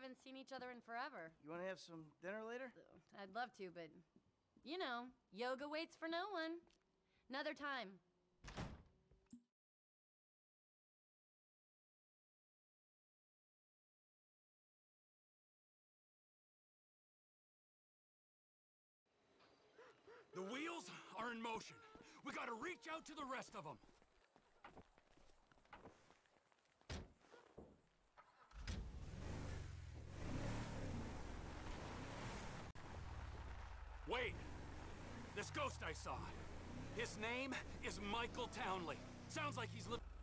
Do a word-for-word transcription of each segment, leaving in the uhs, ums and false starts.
haven't seen each other in forever. You want to have some dinner later? I'd love to, but... You know, yoga waits for no one. Another time. The wheels are in motion. We gotta reach out to the rest of them. Wait! This ghost I saw. His name is Michael Townley. Sounds like he's living...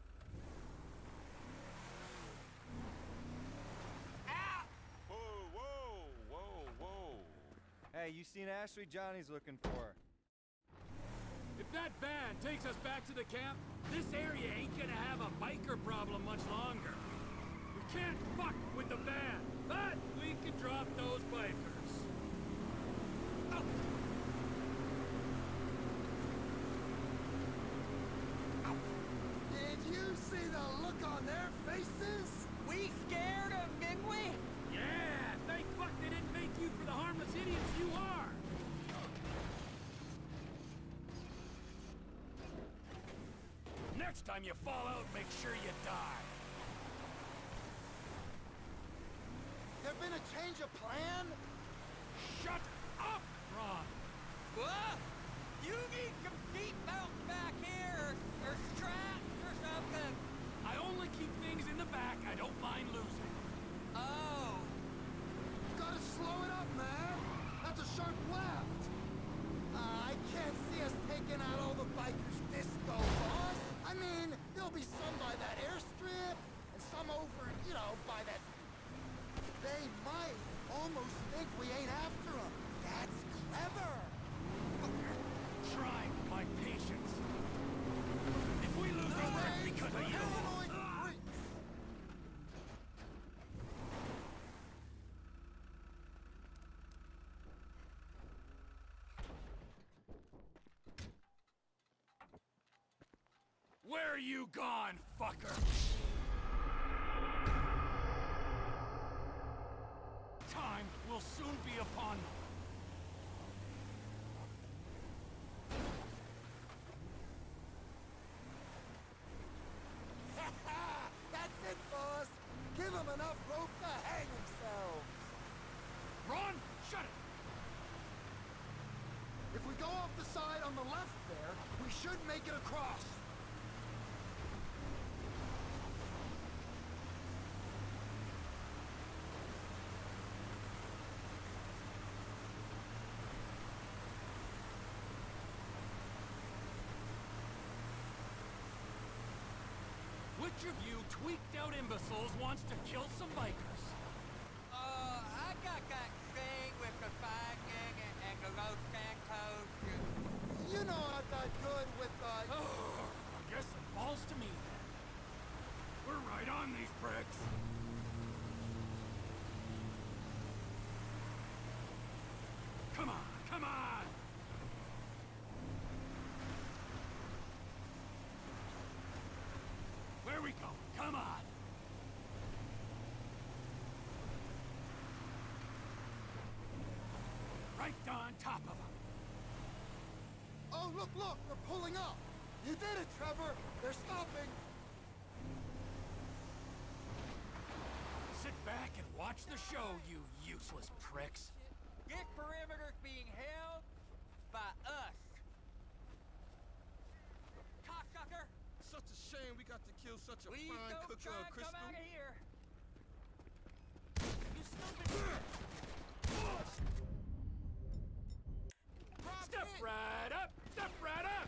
Ah! Whoa, whoa, whoa, whoa. Hey, you seen Ashley? Johnny's looking for her. If that van takes us back to the camp, this area ain't gonna have a biker problem much longer. We can't fuck with the van, but we can drop those bikers. Oh. Did you see the look on their faces? We scared them, didn't we? Yeah, thank fuck they didn't make you for the harmless idiots you are. Next time you fall out, make sure you die. There been a change of plan? Shut up, Ron. What? You need some seat belts back here, or, or straps or something. I only keep things in the back I don't mind losing. Oh. Gotta slow it up, man. That's a sharp left. Uh, I can't see us taking out all the bikers this go, boss. I mean, there'll be some by that airstrip, and some over, you know, by that... They might almost think we ain't after them. That's clever. Trying my patience. If we lose these wrecks because of you... Paranoid freaks. Where are you gone, fucker? Time will soon be upon them. That's it, boss. Give them enough rope to hang themselves. Ron, shut it! If we go off the side on the left there, we should make it across. Which of you tweaked-out imbeciles wants to kill some bikers? Uh, I got that thing with the finding and, and the Los Santos. You know I'm not good with, uh... Oh, I guess it falls to me then. We're right on these pricks. Come on, come on! Where we going? Come on! Right on top of them. Oh, look, look! They're pulling up! You did it, Trevor! They're stopping! Sit back and watch the show, you useless pricks. This perimeter's being held by us. Cocksucker! Such a shame we got to kill such a Please fine don't cooker try of and crystal. come out of here. You stupid! Step right up! Step right up!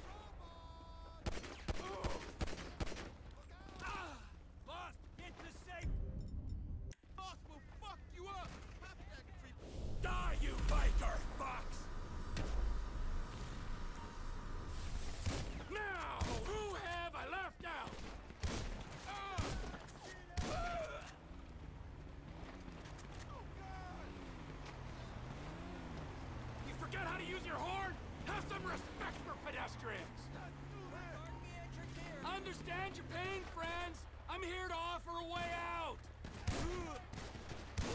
Ah! Boss, get to safe! Boss will fuck you up! Pop that creep. Die, you biker fox! Now, who have I left out? Ah! Ah! You forget how to use your horn? Have some respect for pedestrians! Understand your pain, friends! I'm here to offer a way out!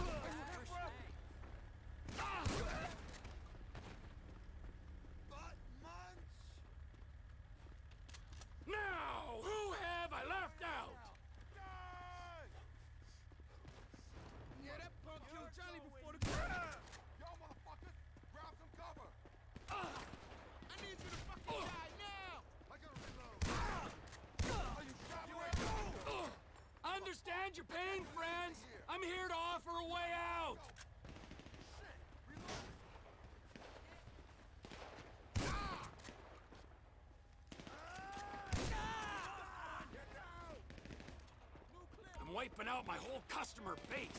Die now! I gotta reload. Are you shot me? I understand your pain, friends. I'm here to offer a way out. I'm wiping out my whole customer base.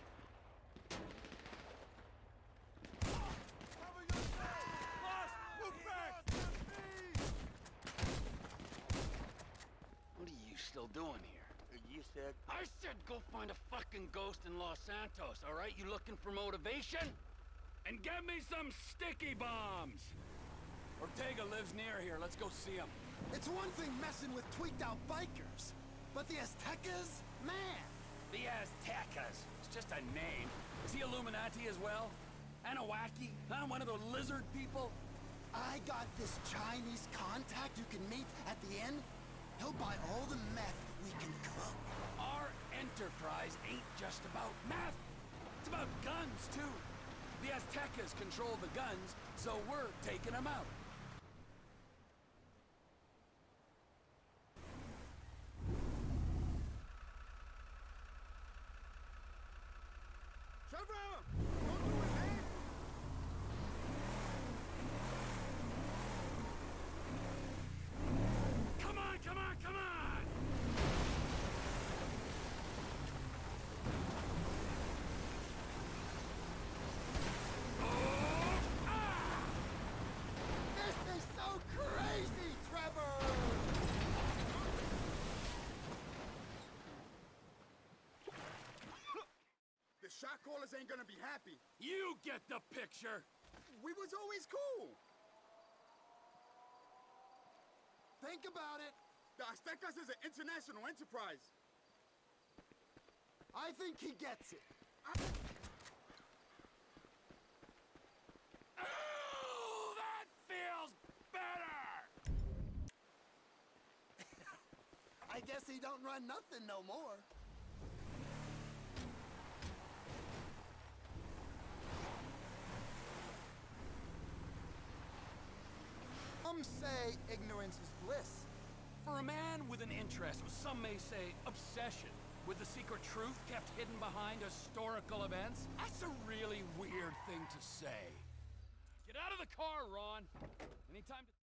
What are you still doing here? You said... I said go find a fucking ghost in Los Santos, all right? You looking for motivation? And get me some sticky bombs. Ortega lives near here. Let's go see him. It's one thing messing with tweaked-out bikers, but the Aztecas? Man! The Aztecas. It's just a name. Is he Illuminati as well? Anahuac? Huh? One of those lizard people? I got this Chinese contact you can meet at the inn. He'll buy all the meth we can cook. Our enterprise ain't just about meth. It's about guns, too. The Aztecas control the guns, so we're taking them out. Trevor! Don't do it, man! Come on, come on, come on! Oh! Ah! This is so crazy, Trevor! The shot callers ain't gonna be happy. You get the picture! We was always cool. Think about it. The Aztecas is an international enterprise. I think he gets it. Oh, that feels better! I guess he don't run nothing no more. Some say ignorance is bliss. For a man with an interest, or some may say obsession, with the secret truth kept hidden behind historical events, that's a really weird thing to say. Get out of the car, Ron! Anytime to...